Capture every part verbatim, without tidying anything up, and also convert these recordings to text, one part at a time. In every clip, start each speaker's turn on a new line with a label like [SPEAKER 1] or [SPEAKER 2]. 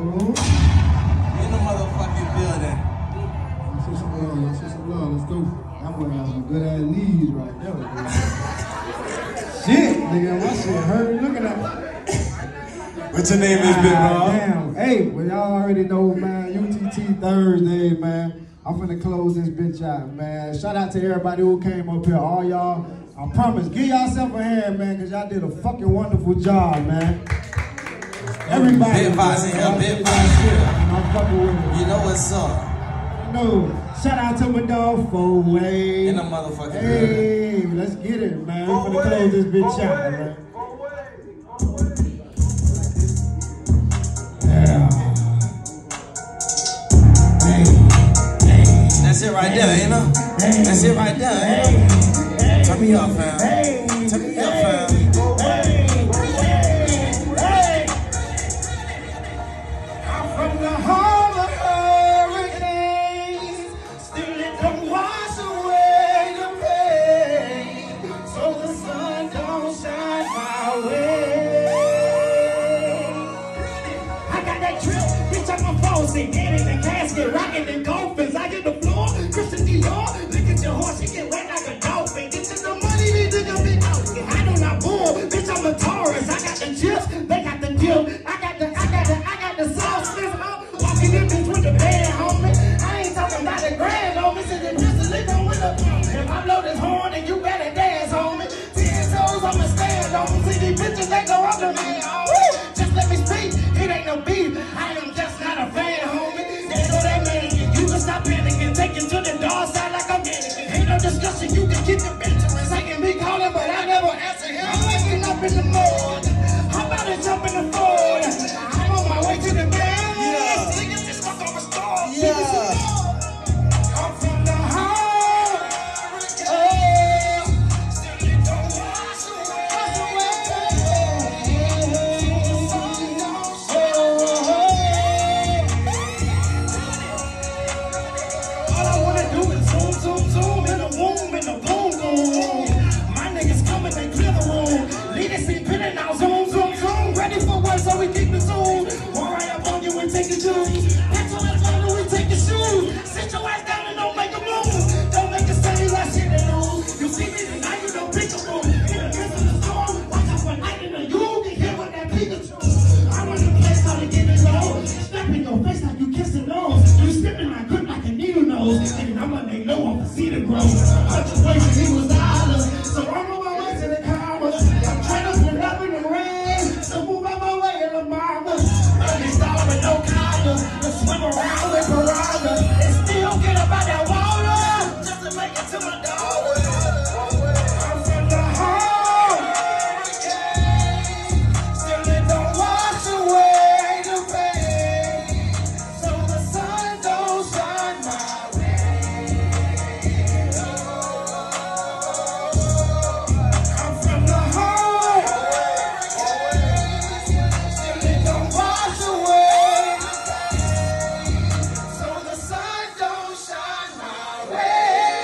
[SPEAKER 1] room.
[SPEAKER 2] In the motherfucking building.
[SPEAKER 1] Let's see some love. Let's see some love. Let's go. I'm gonna have some good ass knees right there. Shit, nigga, my shit hurt looking at me.
[SPEAKER 2] What's your name is, Big Rob?
[SPEAKER 1] Damn. Hey, well, y'all already know, man. U T T Thursday, man. I'm finna close this bitch out, man. Shout out to everybody who came up here. All y'all, I promise, give yourself a hand, man, because y'all did a fucking wonderful job, man. Everybody.
[SPEAKER 2] Big vibes in here, big vibes here.
[SPEAKER 1] I'm fucking with it.
[SPEAKER 2] You know what's up?
[SPEAKER 1] No. Shout out to my dog, Four-Way.
[SPEAKER 2] In the motherfucking
[SPEAKER 1] Hey, building. Let's get it, man. We're finna close this bitch out, man. Yeah.
[SPEAKER 2] That's it right there, ain't it? That's it right there, ain't it? Turn me up, fam. Turn me up, fam.
[SPEAKER 1] I'm from the home of hurricanes, still it don't wash away the pain, so the sun don't shine my way. I got that trip, bitch, I'm a phone, see, dead in the casket, rocking the dolphins. I get the floor, Christian Dior, look at your horse, she get wet like a dolphin. Get to the money, these niggas be out. I do not bull, bitch, I'm a Taurus. I got the chips, they got the dip. I got the, I got the, I got the sauce. Walking in bitch with the band, homie. I ain't talking about the grand, homie. Since the pistol, they gon' with the if I blow this horn, then you better dance, homie. Ten toes, I'ma stand, homie. See these bitches, they go up to me, homie. Just let me speak, it ain't no beef. I am just not a fan, homie. They know that man, you can stop panicking. Take it to the dark side like I'm mannequin. Ain't no discussion, you can keep the Benjamins. I can be calling, but I never answer him. I'm waking up in the morning. How about to jump in the Ford? I'm on my way to the bed. Niggas just fuck on the store.
[SPEAKER 2] Yeah.
[SPEAKER 1] I'm from the home. Oh, still it don't wash away. All I wanna do is zoom, zoom, zoom in the womb, in the boom, boom. My niggas coming, they clear the room. Lead us in pinning now, zoom, zoom, zoom. Ready for work, so we keep it zoom. One right up on you and take it to. That's all that's on we take your shoes. Sit your ass down and don't make a move. Don't make a say like shit and lose. You see me tonight, you don't pick a move. In the midst of the storm, watch out for lightning or you get hit with that Pikachu. I run the place how to get it low. Snap in your face like you kissing nose. You slipping my grip like a needle nose. And I'm gonna lay low off the cedar grove. Situation, he was out. So I'm on my way to the commas. I'm trying to put up in the rain. So move out my way in the mama. Early star with no collars. To swim around with piranhas. And still get up out that water. Just to make it to my dollar. I'm from the home. Still it don't wash away the pain. So the sun don't shine my way. I'm from the home. Still it don't wash away the pain. So the sun don't shine my way.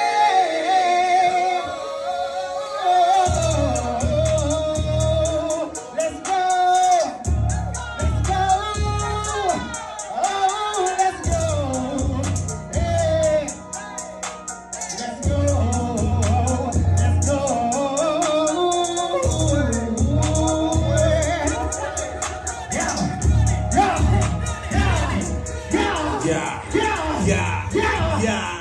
[SPEAKER 1] Let's go. Let's go. Oh, let's go. Hey. Let's go. Let's go. Yeah. Yeah. Yeah. Yeah.
[SPEAKER 2] Yeah.
[SPEAKER 1] Yeah.
[SPEAKER 2] Yeah.
[SPEAKER 1] Yeah.
[SPEAKER 2] Yeah.